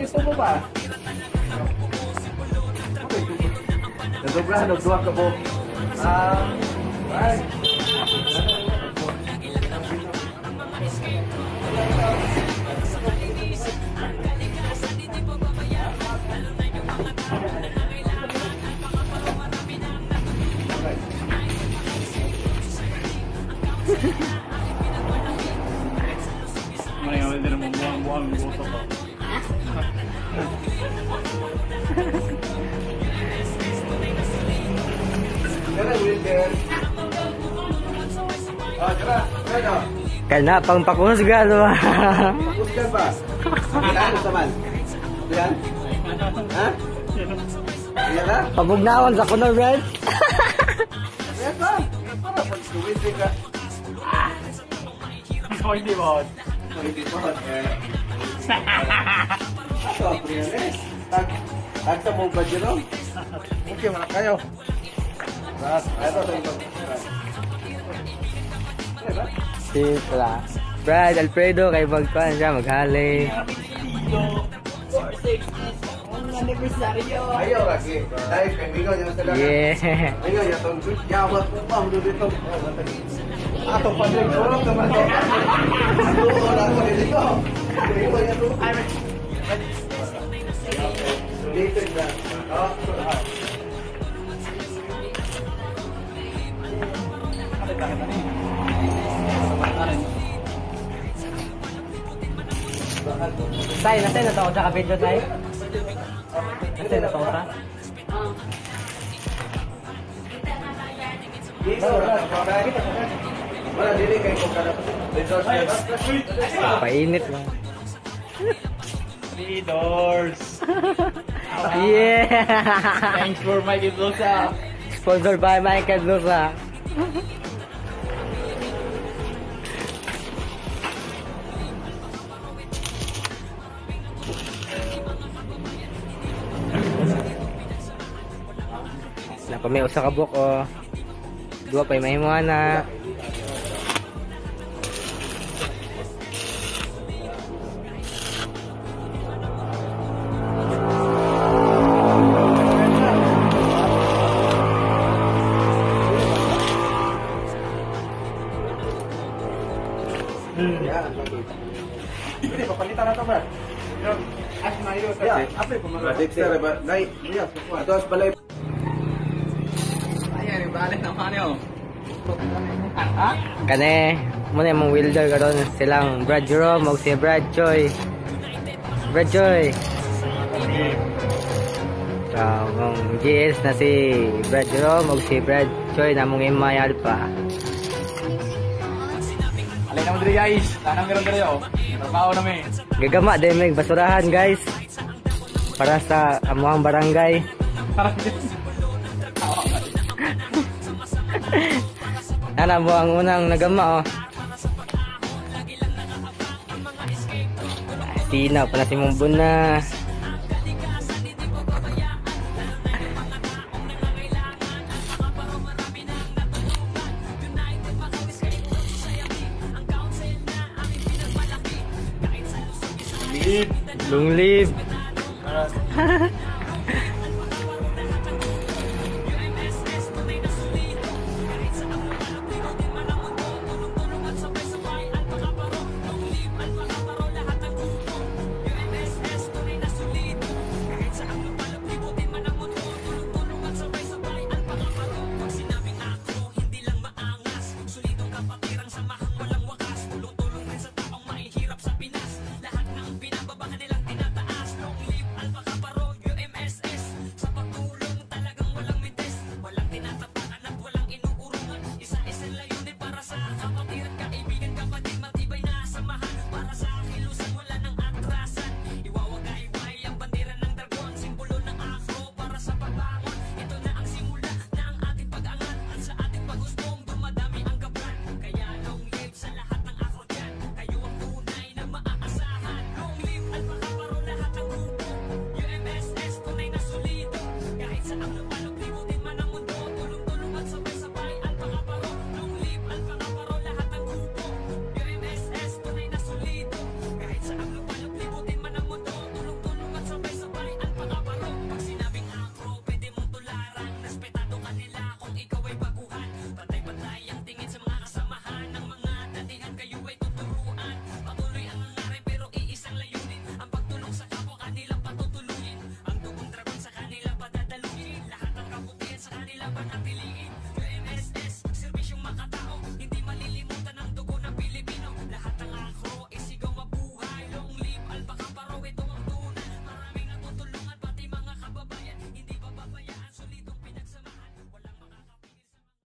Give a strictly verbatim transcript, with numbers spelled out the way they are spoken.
dito mo ba? Nadobrahan, nagduwa ka po. Ah, ay. Mana yang ada dalam buang-buang botol kau. Kena pang pakusgan ba? Pakusgan ba? Ilan saman? Ilan? Ha? Ilan ka? Pabugnawan sa kuno, Brad. Ilan ka? Para pag tuwid ka. Kau ini bot. Hindi ko hot eh. Ato, priyanes. Tag, tag sa mong budget no? Okay, wala kayo. Ras, ito sa ito. Sipla. Brad, Alfredo, kay magkuhan siya, maghali. Ayaw lagi. Dahil kay Mingo niya sa dagat. Yeah. Mingo niya itong yawat po pa. Dito. Ato pa rin. Surong naman ito. Doon ako dito. Mingo niya ito. Dito na. Oh, Tay, nasay na to sa kabidyo, Tay? Nasay na to sa? dito. Wala dili kay kung kada. Painit lang. Leaders. Yeah! Thanks for my Lusa. Sponsored by Michael Lusa. Napa may usa ka buok o dua pa may mga na. Ini papalitan na to, Brad. As mayo sa. Apa po mga Dexter ba? Nay, ato as balay. Ayan, balik naman yun. Kane, muna yung mga welder karon silang Brad Jerome o si Brad Choi. Brad Choi. So, ang G S na si Brad Jerome o si Brad Choi na mong M I Alpha. Alay naman dito guys. Tanang meron dito. Trabaho namin. Gagama din may basurahan guys. Para sa amuang barangay. Ana mo ang unang nagama oh. Tina pa na si Mumbun na. Long live.